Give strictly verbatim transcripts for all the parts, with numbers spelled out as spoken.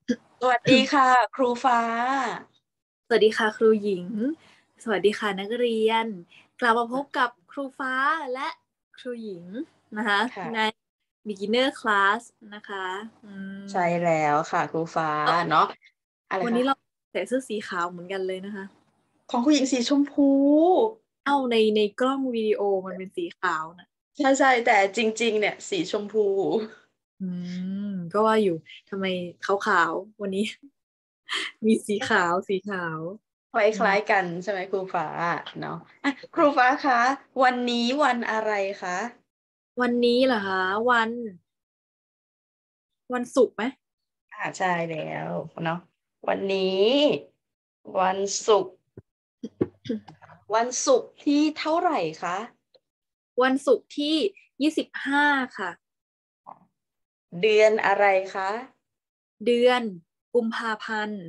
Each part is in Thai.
สวัสดีค่ะครูฟ้าสวัสดีค่ะครูหญิง สวัสดีค่ะนักเรียน กลับมาพบกับครูฟ้าและครูหญิงนะคะในค่ะ beginner class นะคะอืมใช่แล้วค่ะครูฟ้าเนาะอะไรคะวันนี้เราใส่เสื้อสีขาวเหมือนกันเลยนะคะของคุณหญิงสีชมพูเอ้าในในกล้องวิดีโอมันเป็นสีขาวนะใช่ใช่แต่จริงๆเนี่ยสีชมพูอืมก็ว่าอยู่ทำไมขาวๆวันนี้มีสีขาวสีขาวคอืมล้ายๆกันใช่ไหมครูฟ้าเนาะอ่ะครูฟ้าคะวันนี้วันอะไรคะวันนี้เหรอคะวันวันศุกร์ไหมอ่าใช่แล้วเนาะวันนี้วันศุกร์วันศุกร์ที่เท่าไหร่คะวันศุกร์ที่ยี่สิบห้าค่ะเดือนอะไรคะเดือนกุมภาพันธ์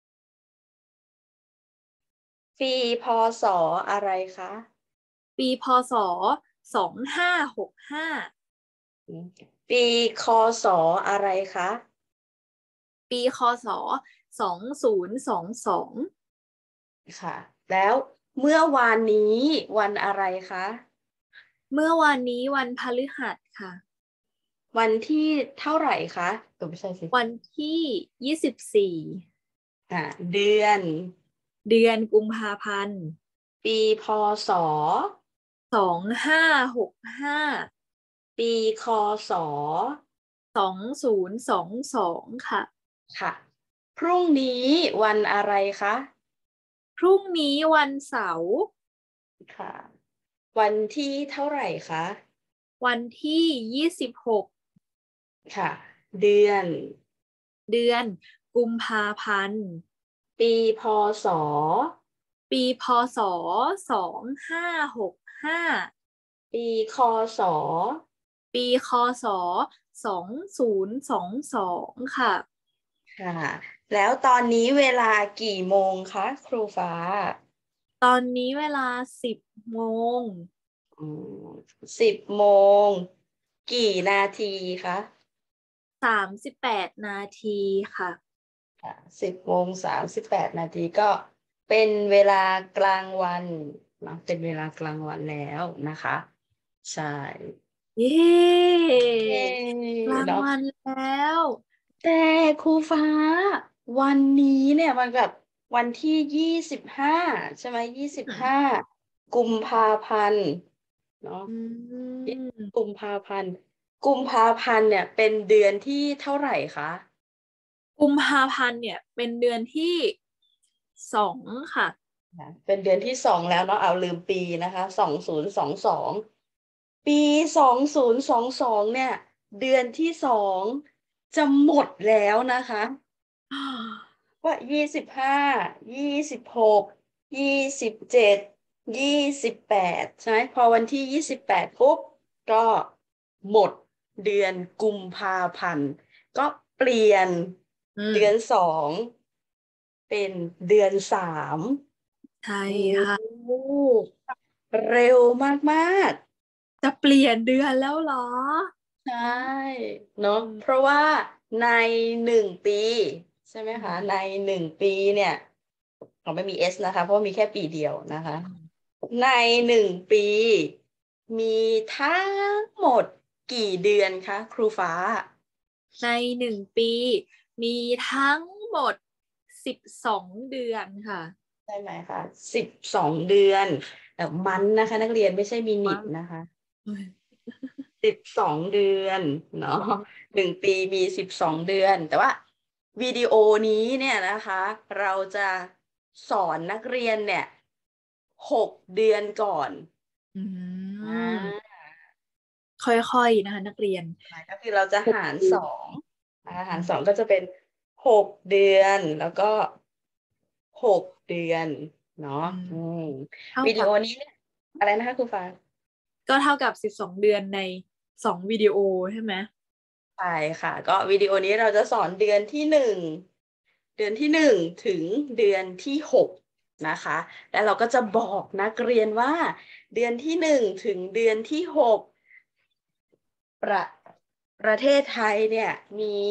ปีพศอะไรคะปีพศสองห้าหกห้าปีคศอะไรคะปีคศสองศูนย์สองสองค่ะแล้วเมื่อวานนี้วันอะไรคะเมื่อวานนี้วันพฤหัสค่ะวันที่เท่าไหร่คะเออไม่ใช่สิวันที่ยี่สิบสี่อ่าเดือนเดือนกุมภาพันธ์ปีพศสองห้าหกห้าปีคศสองศูนย์สองสองค่ะค่ะพรุ่งนี้วันอะไรคะพรุ่งนี้วันเสาร์ค่ะวันที่เท่าไหร่คะวันที่ยี่สิบหกค่ะเดือนเดือนกุมภาพันธ์ปีพศปีพศสองห้าหกห้าปีคศปีคศสองศูนย์สองสองค่ะค่ะแล้วตอนนี้เวลากี่โมงคะครูฟ้าตอนนี้เวลาสิบโมงสิบโมงกี่นาทีคะสามสิบแปดนาทีค่ะสิบโมงสามสิบแปดนาทีก็เป็นเวลากลางวันเนาะเป็นเวลากลางวันแล้วนะคะใช่เย้เย้กลางเนาะวันแล้วแต่ครูฟ้าวันนี้เนี่ยมันแบบวันที่ยี่สิบห้าใช่ไหมยี่สิบห้ากุมภาพันธ์เนาะอืมกุมภาพันธ์กุมภาพันธ์เนี่ยเป็นเดือนที่เท่าไหร่คะกุมภาพันธ์เนี่ยเป็นเดือนที่สองค่ะนะเป็นเดือนที่สองแล้วเนาะเอาลืมปีนะคะสองศูนย์สองสองปีสองศูนย์สองสองเนี่ยเดือนที่สองจะหมดแล้วนะคะว่ายี่สิบห้ายี่สิบหกยี่สิบเจ็ดยี่สิบแปดใช่ไหมพอวันที่ยี่สิบแปดปุ๊บก็หมดเดือนกุมภาพันธ์ก็เปลี่ยนอืมเดือนสองเป็นเดือนสามใช่โอ้ค่ะเร็วมากจะเปลี่ยนเดือนแล้วเหรอๆใช่อืมเนาะอืมเพราะว่าในหนึ่งปีใช่ไหมอืคะในมหนึ่งปีเนี่ยเราไม่มีเอสนะคะเพราะว่ามีแค่ปีเดียวนะคะอืมในหนึ่งปีมีทั้งหมดกี่เดือนคะครูฟ้าในหนึ่งปีมีทั้งหมดสิบสองเดือนค่ะใช่ไหมคะสิบสองเดือนแต่มันนะคะนักเรียนไม่ใช่มินิว้านะคะวสิบสองเดือนเนาะหนึ่งปีมีสิบสองเดือนแต่ว่าวิดีโอนี้เนี่ยนะคะเราจะสอนนักเรียนเนี่ยหกเดือนก่อนอือ่มาค่อยๆนะคะนักเรียนก็คือเราจะหกหารปีสองอาหารสองอืมก็จะเป็นหกเดือนแล้วก็หกเดือนเนาะอืมอืมเท่าวิดีกับโอนี้เนี่ยอะไรนะคะครูฟ้าก็เท่ากับสิบสองเดือนในสองวิดีโอใช่ไหมใช่ค่ะก็วิดีโอนี้เราจะสอนเดือนที่หนึ่งเดือนที่หนึ่งถึงเดือนที่หกนะคะแล้วเราก็จะบอกนักเรียนว่าเดือนที่หนึ่งถึงเดือนที่หกประประเทศไทยเนี่ยมี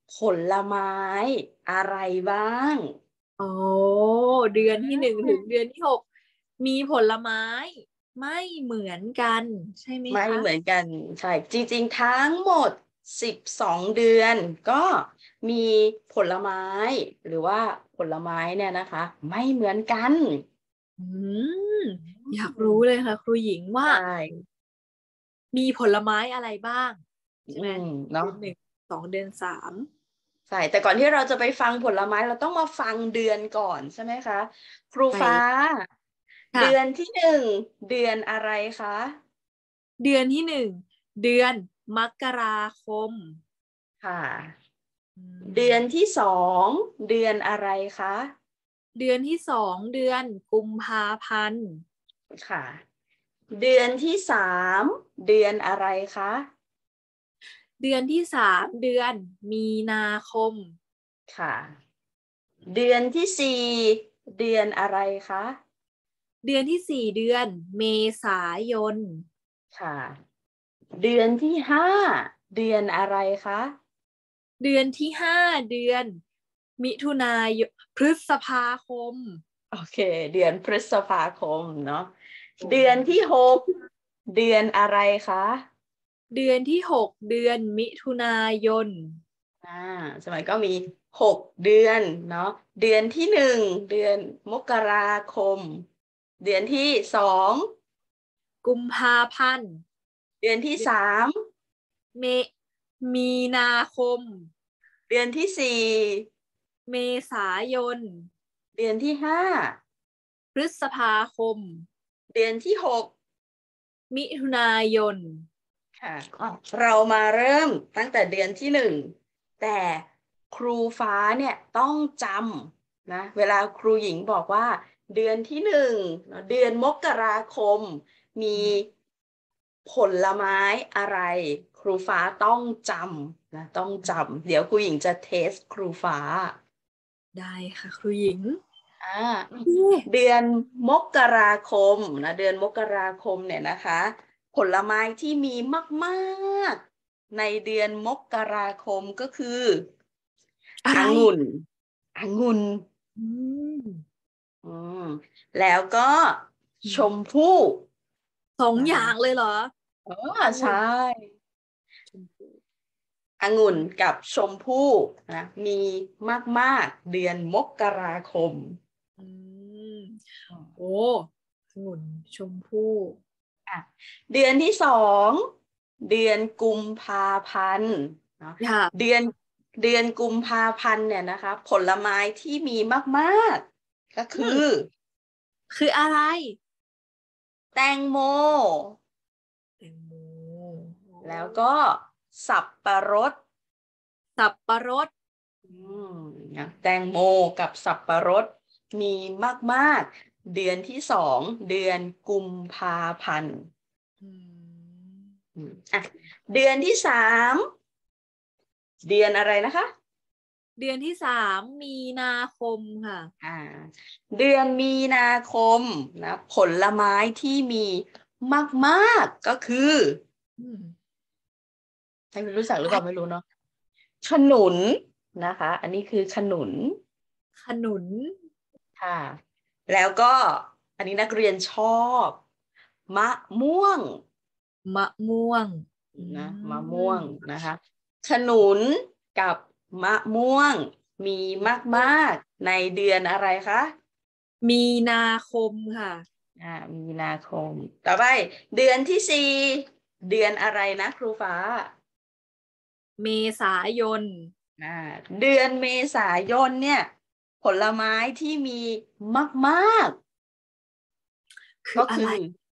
ผลไม้อะไรบ้างโอ้เดือนที่หนึ่งถึงเดือนที่หกมีผลไม้ไม่เหมือนกันใช่ไหมไม่คะเหมือนกันใช่จริงๆทั้งหมดสิบสองเดือนก็มีผลไม้หรือว่าผลไม้เนี่ยนะคะไม่เหมือนกันอืมอยากรู้เลยค่ะครูหญิงว่าใช่มีผลไม้อะไรบ้างใช่อืไหมมเนาะเดือนหนึ่งสองเดือนสามใช่แต่ก่อนที่เราจะไปฟังผลไม้เราต้องมาฟังเดือนก่อนใช่ไหมคะครูไปฟ้าเดือนค่ะที่หนึ่งเดือนอะไรคะเดือนที่หนึ่งเดือนมกราคมค่ะอืเดือนมที่สองเดือนอะไรคะเดือนที่สองเดือนกุมภาพันธ์ค่ะเดือนที่สามเดือนอะไรคะเดือนที่สามเดือนมีนาคมค่ะเดือนที่สี่เดือนอะไรคะเดือนที่สี่เดือนเมษายนค่ะเดือนที่ห้าเดือนอะไรคะเดือนที่ห้าเดือนมิถุนายนพฤษภาคมโอเคเดือนพฤษภาคมเนาะโอ้เดือนที่หกเดือนอะไรคะเดือนที่หกเดือนมิถุนายนอ่าสมัยก็มีหกเดือนเนาะเดือนที่หนึ่งเดือนมกราคมเดือนที่สองกุมภาพันธ์เดือนที่สามเมมีนาคมเดือนที่สี่เมษายนเดือนที่ห้าพฤษภาคมเดือนที่หกมิถุนายนค่ะเรามาเริ่มตั้งแต่เดือนที่หนึ่งแต่ครูฟ้าเนี่ยต้องจำนะเวลาครูหญิงบอกว่าเดือนที่หนึ่งเดือนมกราคมมีผลไม้อะไรครูฟ้าต้องจำนะต้องจำเดี๋ยวครูหญิงจะเทสครูฟ้าได้ค่ะครูหญิงอ่าเดือนมกราคมนะเดือนมกราคมเนี่ยนะคะผลไม้ที่มีมากๆในเดือนมกราคมก็คืออะไรองุ่นองุ่นอืมอืมแล้วก็ชมพู่สองนะอย่างคะเลยเหรออ๋อองุ่ใช่นชมพูองุ่นกับชมพู่นะมีมากๆเดือนมกราคมอืมโอ้องุ่นชมพู่อ่ะเดือนที่สองเดือนกุมภาพันธ์เนาะค่ะเดือนเดือนกุมภาพันธ์เนี่ยนะคะผลไม้ที่มีมากๆก็อืคือมคืออะไรแตงโมแตงโมโอ้แล้วก็สับปะรดสับปะรดอืมนะแตงโมกับสับปะรดมีมากๆเดือนที่สองเดือนกุมภาพันธ์อืมอืมอ่ะเดือนที่สามเดือนอะไรนะคะเดือนที่สามมีนาคมค่ะอ่าเดือนมีนาคมนะผลไม้ที่มีมากๆก็คืออืมให้รู้จักหรือเปล่าไม่รู้เนาะขนุนนะคะอันนี้คือขนุนขนุนค่ะแล้วก็อันนี้นักเรียนชอบมะม่วงมะม่วงอืนะมะม่วมงนะคะขนุนกับมะม่วงมีมากๆในเดือนอะไรคะมีนาคมค่ะอ่ามีนาคมต่อไปเดือนที่สี่เดือนอะไรนะครูฟ้าเมษายนอ่าเดือนเมษายนเนี่ยผลไม้ที่มีมากๆก็คือคืออะไร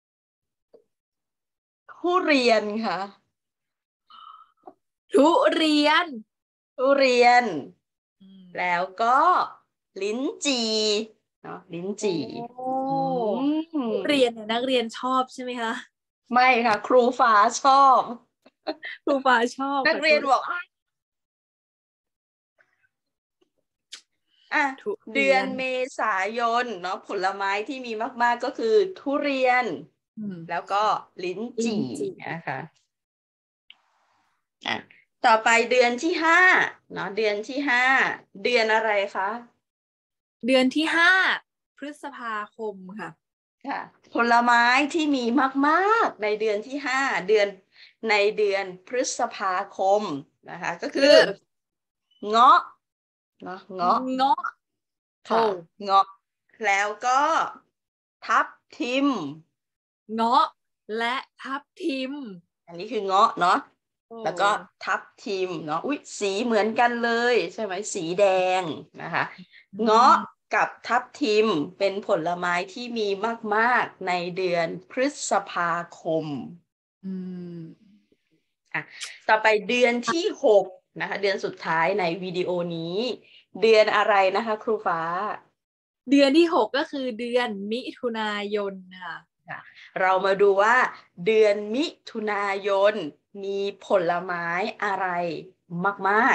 ทุเรียนค่ะทุเรียนทุเรียนอืมแล้วก็ลิ้นจี่เนาะลิ้นโอจี่้อืทุมเรียนเนี่ยนักเรียนชอบใช่ไหมคะไม่ค่ะครูฟ้าชอบครูฟ้าชอบนักเรียนค่ะทุเรียนบอกอ่ะอ่ะทุเดืเรียนอนเมษายนเนาะผลไม้ที่มีมากๆก็คือทุเรียนอืมแล้วก็ลิ้นลิ้จี่นจี่นะคะ อ่ะต่อไปเดือนที่ห้าเนาะเดือนที่ห้าเดือนอะไรคะเดือนที่ห้าพฤษภาคมค่ะค่ะผลไม้ที่มีมากๆในเดือนที่ห้าเดือนในเดือนพฤษภาคมนะคะก็คือเงาะเนาะเงาะเงาะค่ะโอ้เงาะแล้วก็ทับทิมเงาะและทับทิมอันนี้คือเงาะเนาะโอ้แล้วก็ทับทิมเนาะอุ๊ยสีเหมือนกันเลยใช่ไหมสีแดงนะคะอืเงาะมกับทับทิมเป็นผลไม้ที่มีมากๆในเดือนพฤษภาคมอืมอ่ะต่อไปเดือนที่หกนะคะเดือนสุดท้ายในวิดีโอนี้ เดือนอะไรนะคะครูฟ้าเดือนที่หกก็คือเดือนมิถุนายนค่ะค่ะเรามาดูว่า เดือนมิถุนายนมีผลไม้อะไรมาก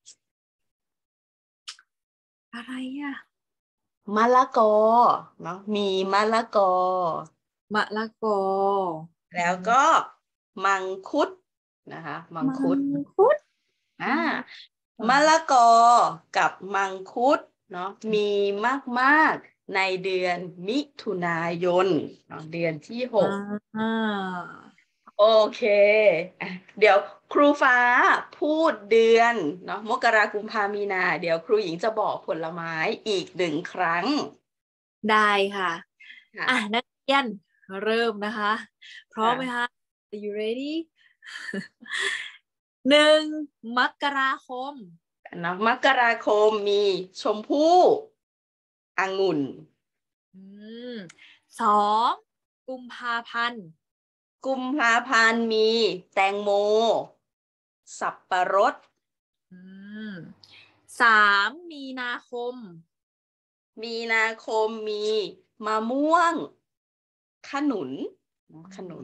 อะไรอ่ะๆมะละกอเนาะมีมะละกอมะละกออืแล้วมก็มังคุดนะคะมังมัคุดงคุดอ่ามังคุดมะละกอกับมังคุดเนาะมีมากๆในเดือนมิถุนายนเนาะเดือนที่หอ่กาโอเคอ่ะเดี๋ยวครูฟ้าพูดเดือนเนาะมกรากุมภามีนาเดี๋ยวครูหญิงจะบอกผลไม้อีกหนึ่งครั้งได้ค่ะอ่ะค่ะนักเรียนเริ่มนะคะพร้อมไหมค่ะคะ Are you ready หนึ่งมกราคมเนาะมกราคมมีชมพู่องุ่นอืมสองกุมภาพันธ์กุมภาพันธ์มีแตงโมสับปะรดอืมสามมีนาคมมีนาคมมีมะม่วงขนุนขนุน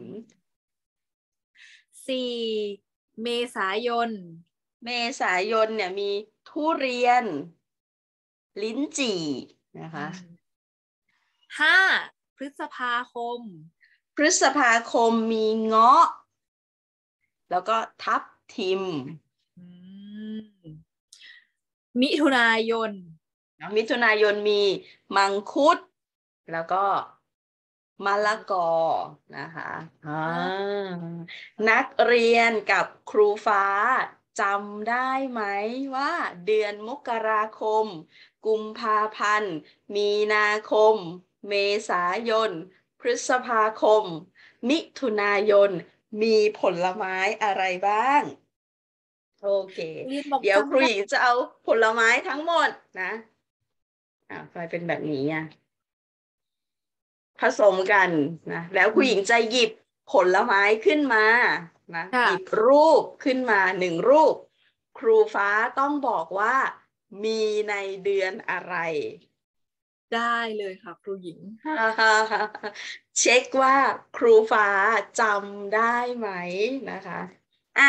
สี่เมษายนเมษายนเนี่ยมีทุเรียนลิ้นจี่นะคะห้าพฤษภาคมพฤษภาคมมีเงาะแล้วก็ทับทิมอืมมิถุนายนมิถุนายนมีมังคุดแล้วก็มะละกอนะคะอ่านักเรียนกับครูฟ้าจำได้ไหมว่าเดือนมกราคมกุมภาพันธ์มีนาคมเมษายนพฤษภาคมมิถุนายนมีผลไม้อะไรบ้างโอเคเรียนบอกเดี๋ยวครูจำได้หญิงจะเอาผลไม้ทั้งหมดนะอ่าไปเป็นแบบนี้อ่ะ ผสมกันนะแล้วอืมผู้หญิงจะหยิบผลไม้ขึ้นมานะหยิบค่ะรูปขึ้นมาหนึ่งรูปครูฟ้าต้องบอกว่ามีในเดือนอะไรได้เลยค่ะครูหญิงเช็คว่าครูฟ้าจำได้ไหมนะคะอ่ะ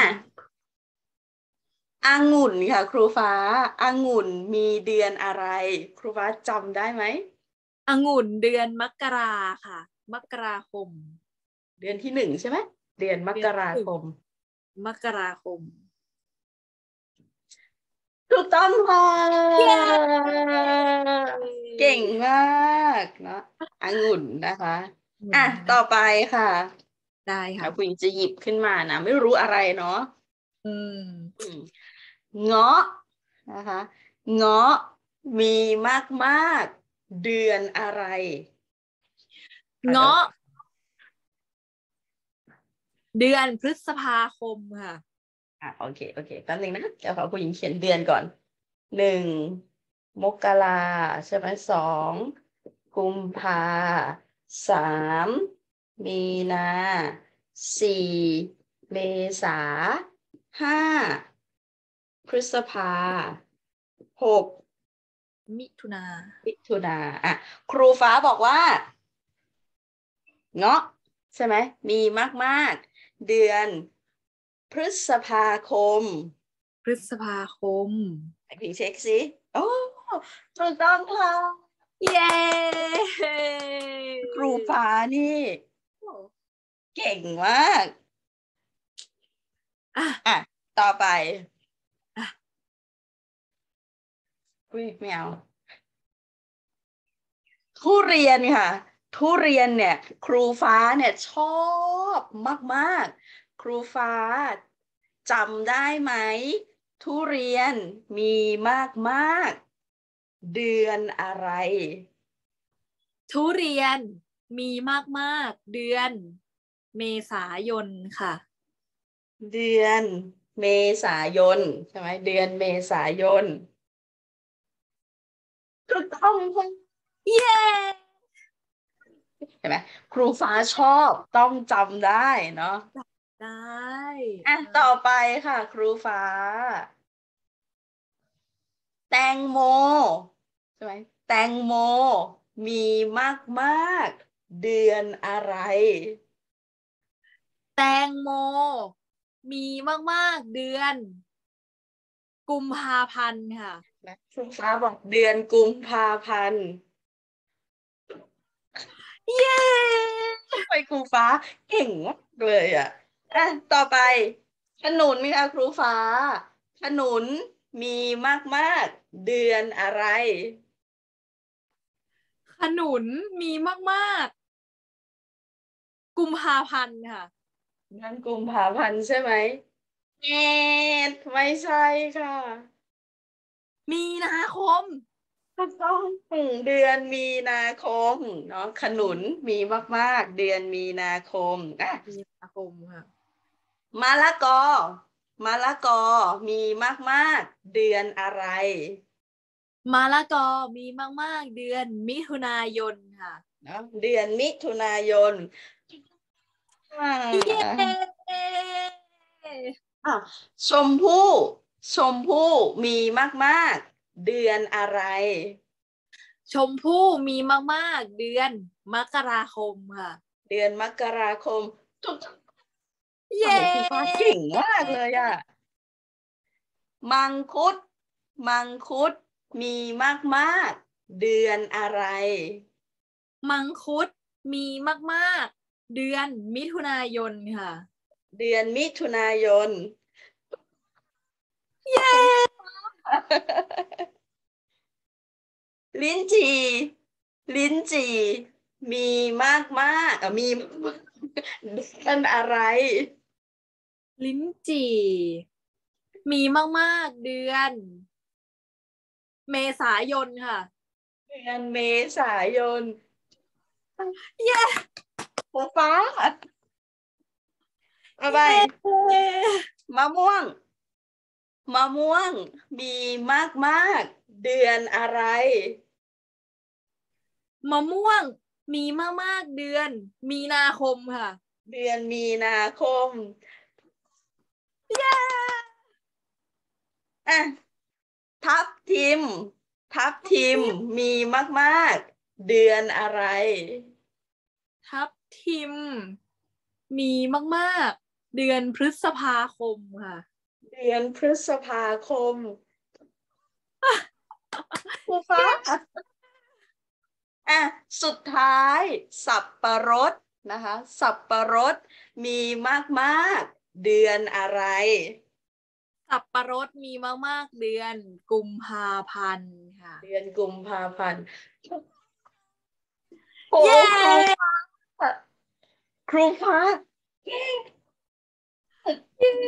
องุ่นค่ะครูฟ้าองุ่นมีเดือนอะไรครูฟ้าจำได้ไหมองุ่นเดือนมกราค่ะมกราคมเดือนที่หนึ่งใช่ไหมเดือนมเดืกราอนที่หนึ่งคมมกราคมถูกต้องค่ะเย้เก่งมากเนาะองุ่นนะคะองุ่อ่ะนนะต่อไปค่ะได้ค่ะแล้วคุณจะหยิบขึ้นมานะไม่รู้อะไรเนาะอืมอืมเงาะนะคะเงาะมีมากๆเดือนอะไรอ่ะเดี๋ยวเงาะเดือนพฤษภาคมค่ะอ่ะโอเคโอเคแป๊บนึงนะเดี๋ยวขอผู้หญิงเขียนเดือนก่อนหนึ่งมกราใช่ไหมสองกุมภาสามมีนาสี่เมษาห้าพฤษภาหกมิถุนามิถุนาอ่ะครูฟ้าบอกว่าเงาะใช่ไหมมีมากๆเดือนพฤษภาคมพฤษภาคมไอพิงเช็คสิโอ้ถูกต้องค่ะเย้ครูฟ้านี่เก่งมากอ่ะอ่ะต่อไปอ่ะอุ้ยไม่เอาทุเรียนค่ะ ทุเรียนเนี่ย ครูฟ้าเนี่ยชอบมากๆ ครูฟ้าจำได้ไหม ทุเรียนมีมากๆ เดือนอะไรทุเรียนมีมากๆเดือนเมษายนค่ะเดือนเมษายนใช่ไหมเดือนเมษายนถูกต้องค่ะเย้เห็นไหมครูฟ้าชอบต้องจำได้เนาะได้อ่ะต่อไปค่ะ ครูฟ้า แตงโมใช่ไหมแตงโมมีมากๆ เดือนอะไรแตงโมมีมากๆเดือน กุมภาพันธ์ค่ะนะครูฟ้าบอกเดือนกุมภาพันธ์เย้ไปครูฟ้าเก่งมากเลยอ่ะอ่ะต่อไป ขนุนค่ะครูฟ้า ขนุนมีมากๆ เดือนอะไรขนุนมีมากๆ กุมภาพันธ์ค่ะเดือนกุมภาพันธ์ใช่ไหมเอ็ดไม่ใช่ค่ะมีนาคมถูกต้องเดือนมีนาคมเนาะขนุนมีมากๆ เดือนมีนาคมอ่ะมีนาคมค่ะมะละกอมะละกอมีมากๆ เดือนอะไรมะละกอมีมากๆเดือนมิถุนายนค่ะเนาะเดือนมิถุนายนอ่เย้าอ่ะชมพู่ชมพู่มีมากๆ เดือนอะไรชมพู่มีมากๆเดือนมกราคมค่ะเดือนมกราคมถูกเย้โอ้โหคุณฟ้าเก่งมากเลยอะมังคุดมังคุดมีมากๆ เดือนอะไรมังคุดมีมากๆเดือนมิถุนายนค่ะเดือนมิถุนายนเย้ลิ้นจี่ลิ้นจี่มีมากมากอ่ะมีเดือนอะไรลิ้นจี่มีมากๆเดือน เมษายนค่ะเดือนเมษายนเย้หัวฟ้าเอาไปเย้มะม่วงมะม่วงมีมากมากเดือนอะไรมะม่วงมีมากๆเดือน มีนาคมค่ะเดือนมีนาคมเย้อ่ะทับทิม ทับทิมมีมากๆ เดือนอะไรทับทิม มีมากๆเดือนพฤษภาคมค่ะเดือนพฤษภาคมครูฟ้าอ่ะสุดท้าย สับปะรดนะคะ สับปะรดมีมากๆ เดือนอะไรสับปะรดมีมากๆเดือนกุมภาพันธ์ค่ะเดือนกุมภาพันธ์โอ้เย้ครูฟ้าครูฟ้าเก่งเย้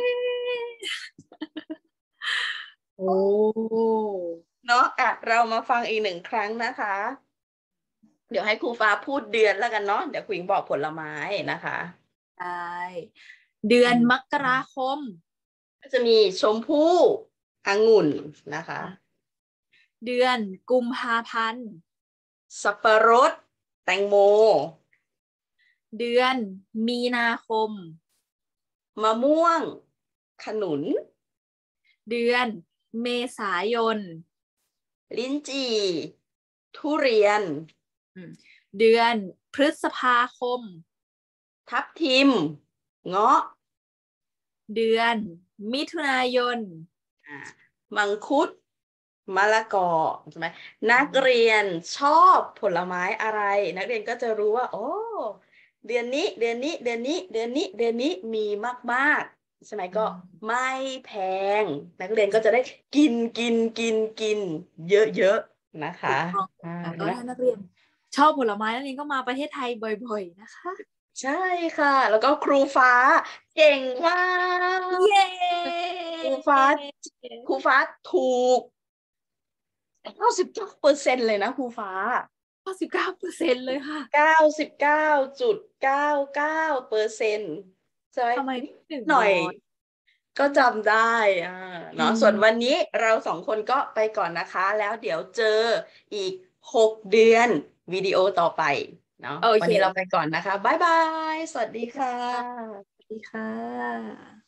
โอ้เนาะอ่ะเรามาฟังอีกหนึ่งครั้งนะคะ เดี๋ยวให้ครูฟ้าพูดเดือนแล้วกันเนาะเดี๋ยวครูหญิงบอกผลไม้นะคะได้เดือนมกราคมก็จะมีชมพู่องุ่นนะคะเดือนกุมภาพันธ์สับปะรดแตงโมเดือนมีนาคมมะม่วง ขนุนเดือนเมษายนลิ้นจี่ ทุเรียนเดือนพฤษภาคมทับทิม เงาะเดือนมิถุนายนอ่ามังคุดมะละกอใช่ไหมนักเรียนชอบผลไม้อะไร นักเรียนก็จะรู้ว่าโอ้เดือนนี้เดือนนี้เดือนนี้เดือนนี้เดือนนี้มีมากใช่ไหมอืก็มไม่แพง นักเรียนก็จะได้กินกินกินกินเยอะๆนะถูคะกต้องอาค่ะ ก็ถ้านักเรียนชอบผลไม้ นักเรียนก็มาประเทศไทยบ่อย ๆ นะคะใช่ค่ะ แล้วก็ครูฟ้าเก่งมากเย้ครูฟ้า ครูฟ้าถูก เก้าสิบเก้าเปอร์เซ็นต์ เลยนะครูฟ้าเก้าสิบเก้าเปอร์เซ็นต์ เลยค่ะเก้าสิบเก้าจุดเก้าเก้าเปอร์เซ็นต์ ใช่ไหมทำไมนิดหนึ่งหน่อยร้อยก็จำได้ อาอืเนาะ ส่วนวันมนี้เรา สอง คนก็ไปก่อนนะคะ แล้วเดี๋ยวเจออีก หก เดือนวิดีโอต่อไปเนาะโอวัเนคนี้เราไปก่อนนะคะ บ๊ายบาย สวัสดีค่ค่ะะสวัสดีค่ะ